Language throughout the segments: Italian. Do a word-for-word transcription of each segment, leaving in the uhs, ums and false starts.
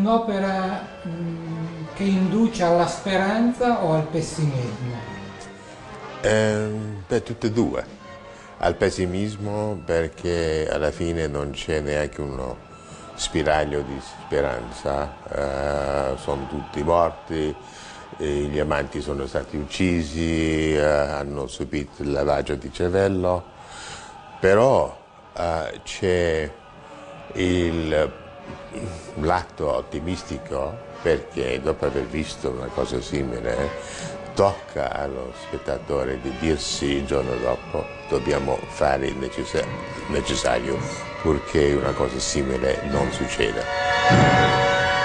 un'opera mh, che induce alla speranza o al pessimismo? Eh, beh, tutte e due. Al pessimismo perché alla fine non c'è neanche uno spiraglio di speranza, eh, sono tutti morti, gli amanti sono stati uccisi, eh, hanno subito il lavaggio di cervello, però eh, c'è il lato ottimistico perché dopo aver visto una cosa simile tocca allo spettatore di dirsi il giorno dopo dobbiamo fare il necess- necessario purché una cosa simile non succeda.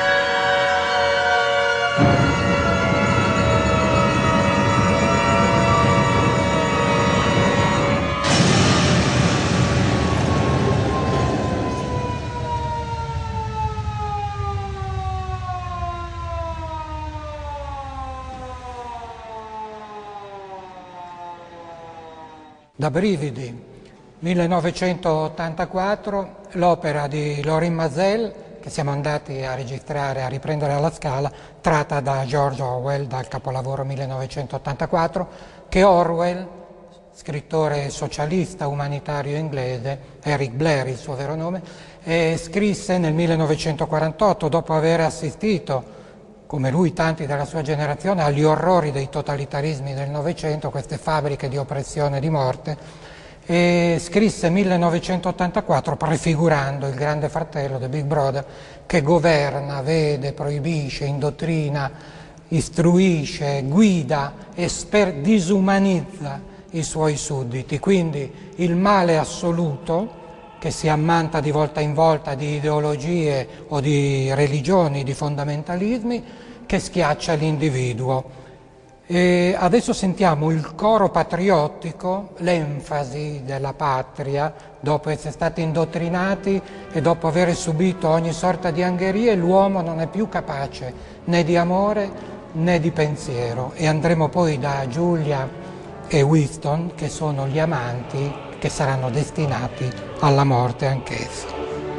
Da brividi, millenovecentottantaquattro, l'opera di Lorin Maazel, che siamo andati a registrare, a riprendere alla Scala, tratta da George Orwell, dal capolavoro millenovecentottantaquattro, che Orwell, scrittore socialista umanitario inglese, Eric Blair il suo vero nome, eh, scrisse nel millenovecentoquarantotto, dopo aver assistito, come lui tanti della sua generazione, agli orrori dei totalitarismi del Novecento, queste fabbriche di oppressione e di morte, e scrisse millenovecentottantaquattro prefigurando il grande fratello, The Big Brother, che governa, vede, proibisce, indottrina, istruisce, guida e sper- disumanizza i suoi sudditi. Quindi il male assoluto, che si ammanta di volta in volta di ideologie o di religioni, di fondamentalismi, che schiaccia l'individuo. E adesso sentiamo il coro patriottico, l'enfasi della patria, dopo essere stati indottrinati e dopo aver subito ogni sorta di angherie, l'uomo non è più capace né di amore né di pensiero. E andremo poi da Giulia e Winston, che sono gli amanti che saranno destinati alla morte anch'essi.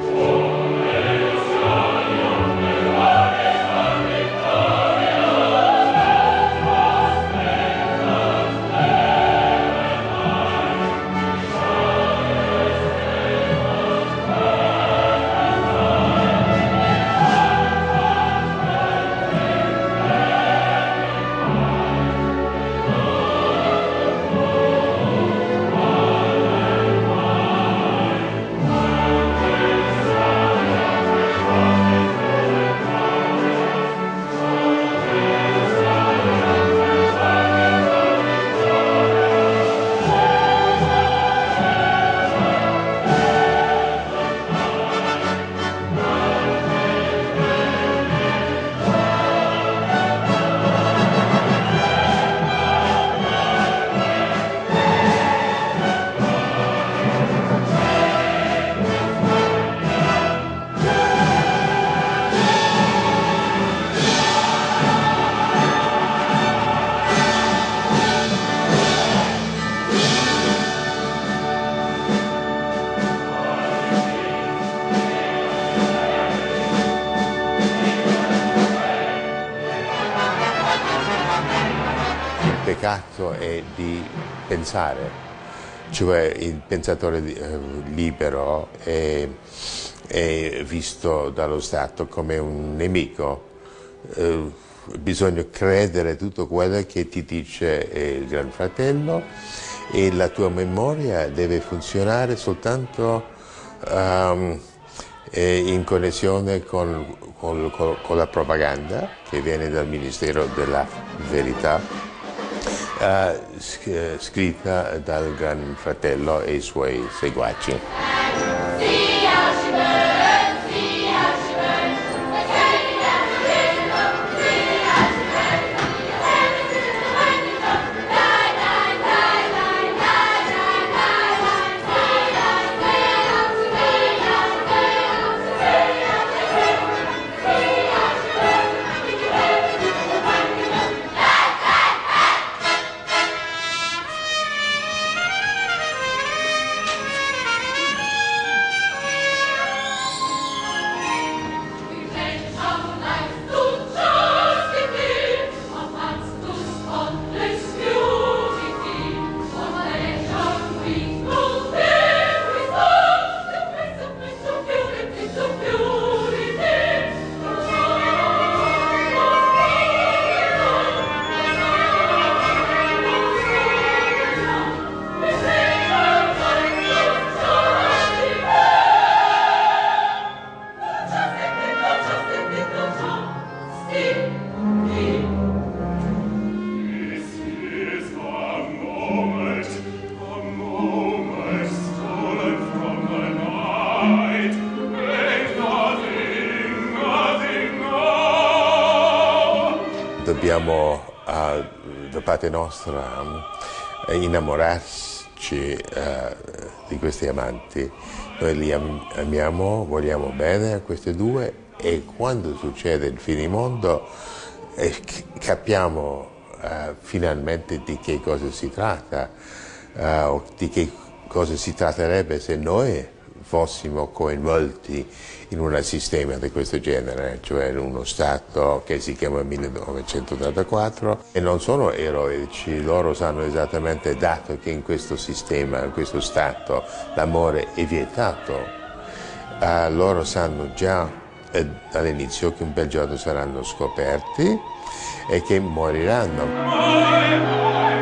Il peccato è di pensare, cioè il pensatore eh, libero è, è visto dallo Stato come un nemico. Eh, bisogna credere tutto quello che ti dice il Gran Fratello e la tua memoria deve funzionare soltanto um, in connessione con, con, con la propaganda che viene dal Ministero della Verità. Uh, scritta dal Gran Fratello e i suoi seguaci. dobbiamo uh, da parte nostra uh, innamorarci uh, di questi amanti. Noi li am amiamo, vogliamo bene a questi due e quando succede il finimondo eh, capiamo uh, finalmente di che cosa si tratta, uh, o di che cosa si tratterebbe se noi fossimo coinvolti in un sistema di questo genere, cioè in uno Stato che si chiama millenovecentottantaquattro, e non sono eroici, loro sanno esattamente, dato che in questo sistema, in questo Stato, l'amore è vietato, eh, loro sanno già eh, all'inizio che un bel giorno saranno scoperti e che moriranno.